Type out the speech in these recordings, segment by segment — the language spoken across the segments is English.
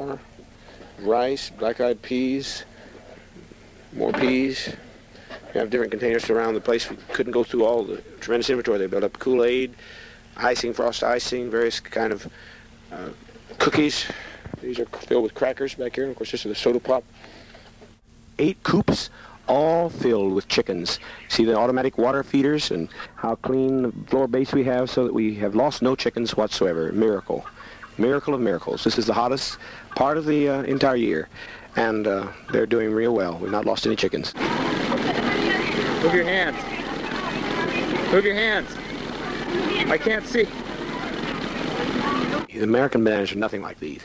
flour, rice, black-eyed peas, more peas. We have different containers around the place. We couldn't go through all the tremendous inventory they built up. Kool-Aid, icing, frost icing, various kind of cookies. These are filled with crackers back here, and of course this is the soda pop. 8 coops, all filled with chickens. See the automatic water feeders and how clean the floor base we have, so that we have lost no chickens whatsoever. Miracle. Miracle of miracles. This is the hottest part of the entire year, and they're doing real well. We've not lost any chickens. Move your hands. Move your hands. I can't see. The American bananas are nothing like these.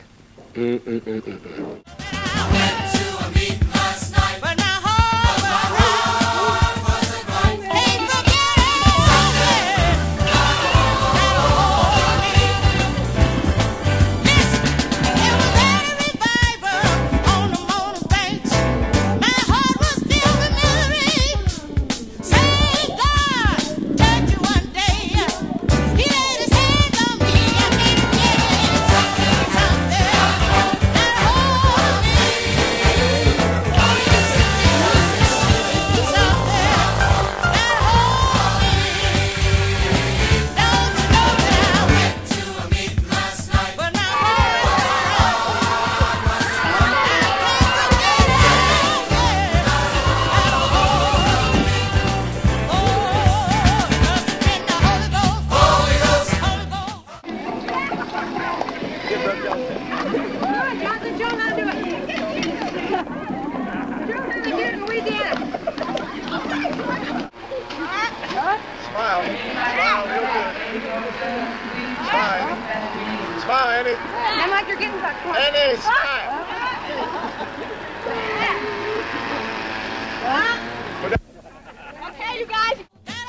I'm like you're getting back. Annie, smile. Okay, you guys.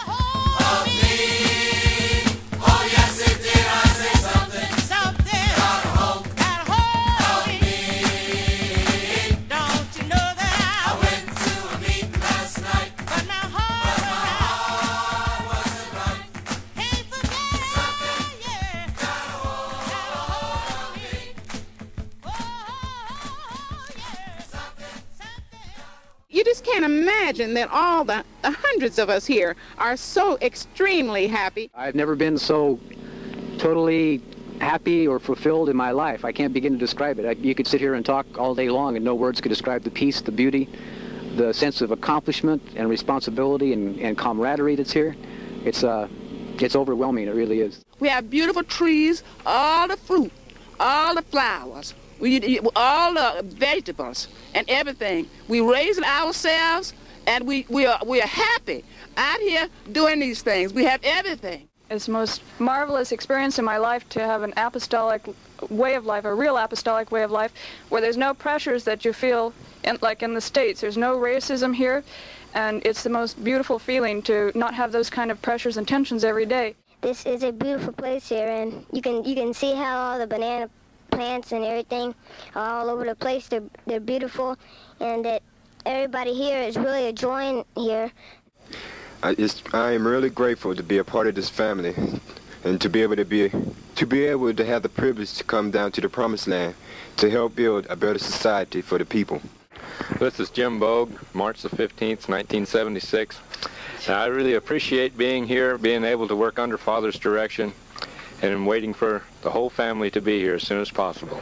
You just can't imagine that all the hundreds of us here are so extremely happy. I've never been so totally happy or fulfilled in my life. I can't begin to describe it. You could sit here and talk all day long and no words could describe the peace, the beauty, the sense of accomplishment and responsibility and camaraderie that's here. It's overwhelming, it really is. We have beautiful trees, all the fruit, all the flowers, all the vegetables and everything. We raise it ourselves, and we are happy out here doing these things. We have everything. It's the most marvelous experience in my life to have an apostolic way of life, a real apostolic way of life, where there's no pressures that you feel like in the States. There's no racism here, and it's the most beautiful feeling to not have those kind of pressures and tensions every day. This is a beautiful place here, and you can see how all the banana plants and everything are all over the place. They're beautiful, and that everybody here is really enjoying here. I am really grateful to be a part of this family, and to be able to have the privilege to come down to the Promised Land to help build a better society for the people. This is Jim Bogue, March the 15th, 1976. I really appreciate being here, being able to work under Father's direction, and I'm waiting for the whole family to be here as soon as possible.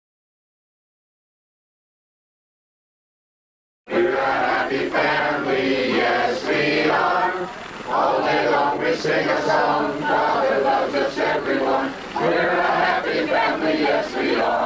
We're a happy family, yes we are. All day long we sing a song, Father loves us everyone. We're a happy family, yes we are.